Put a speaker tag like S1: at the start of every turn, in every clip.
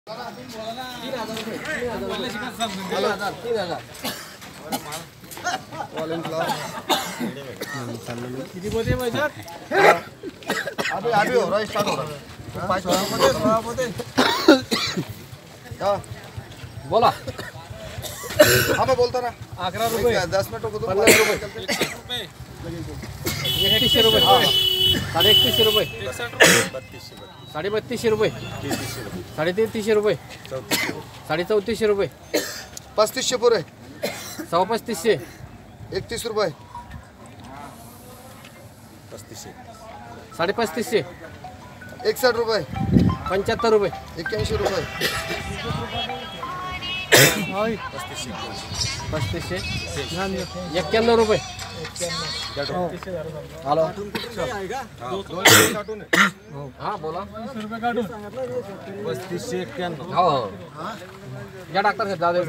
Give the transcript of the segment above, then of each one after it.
S1: किती बोलते पैशात?
S2: अभी हो रहा है, स्टार्ट हो रहा है।
S3: बोला
S2: हाँ मैं बोलता ना।
S1: 11 रुपये
S2: 10 मिनट को
S3: 15 रुपये 3100 रुपये 3150 रुपये 3250 रुपये 3300 रुपये 3400 रुपये
S2: 3500 पुरे
S3: 3500
S2: 31 रुपये
S3: 3550
S2: 61 रुपये
S3: 75 रुपये
S2: 81 रुपये
S3: 3500 91 रुपये हॅलो हां बोला
S1: 20 रुपये काढून
S2: 3591
S3: हो या डॉक्टर साहेब जाऊ दे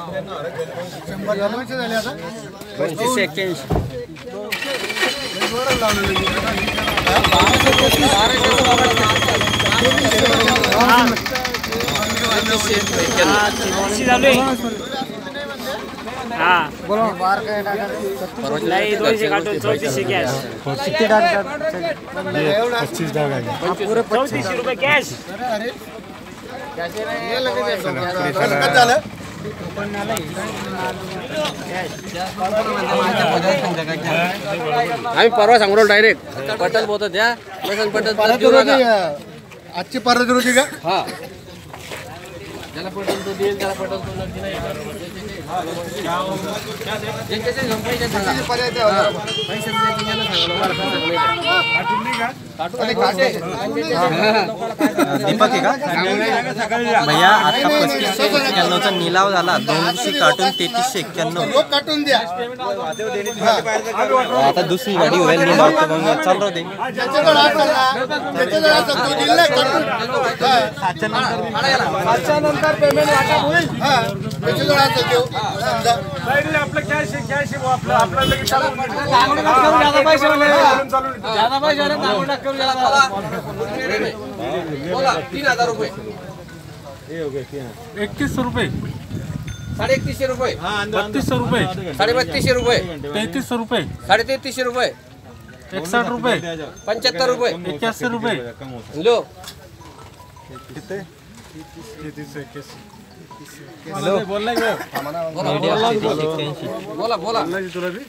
S2: 100 झाले आता
S3: 281
S4: नहीं 200 काटून 3400 कॅश
S1: किती टाकतात? 25 टाकायचे.
S4: 3400 रुपये कॅश
S2: झालं
S3: आम्ही परवा सांगू डायरेक्ट पटल बोलतो द्या पटल
S2: आजची परत होती का?
S3: हा ज्याला पटल तो देईल त्याला पटल तो नक्की नाही
S5: दीपक आहे का भैया आता 3591चा निलाव झाला 200 काटून 3391
S2: काटून द्या
S5: आता दुसरी गाडी होईल निलाव तर मग चाल राहू दे
S2: नंतर पेमेंट वाटप होईल
S1: आपलं कॅश कॅश आपलं लगेच चालू
S3: बोला 3000 रुपये
S1: 31 रुपये
S3: 3150 रुपये
S1: 3200 रुपये
S3: 3250 रुपये
S1: 3300 रुपये
S3: 3300 रुपये
S1: 61 रुपये
S3: 75 रुपये
S1: 81 रुपये
S3: लो
S1: हॅलो बोलला
S3: बोला बोला
S1: तुला बी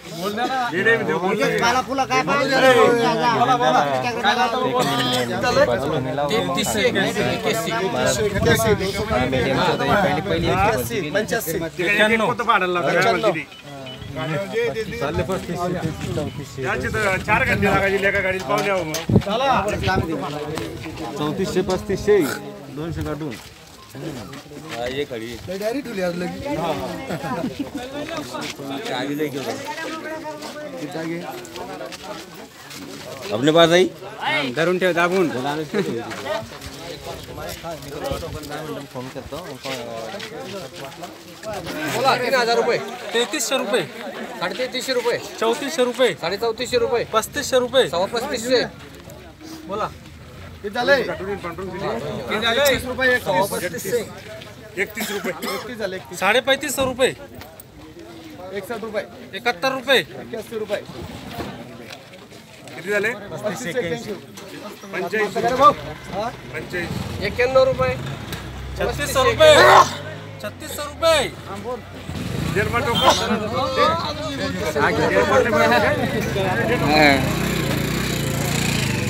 S1: चार घंटे लागायची एका गाडीत पाहुणे 3400 3500 200 काढून
S2: डायरी ठेवली आज लगी
S5: अपने पास आई
S3: धरून ठेव दाबून
S5: फोन करतो
S3: बोला 3000 रुपये
S1: 3300 रुपये
S3: 3350 रुपये
S1: 3400 रुपये
S3: 3450 रुपये
S1: 3500 रुपये
S3: 3550 बोला
S2: किती झाले?
S1: 31 रुपये 31 रुपये
S2: 31 झाले
S1: 3550 रुपये
S2: 61 रुपये
S1: 71 रुपये
S2: 81 रुपये
S1: किती झाले
S2: 85
S3: 91 रुपये
S1: 3600 रुपये 3600 रुपये
S3: हा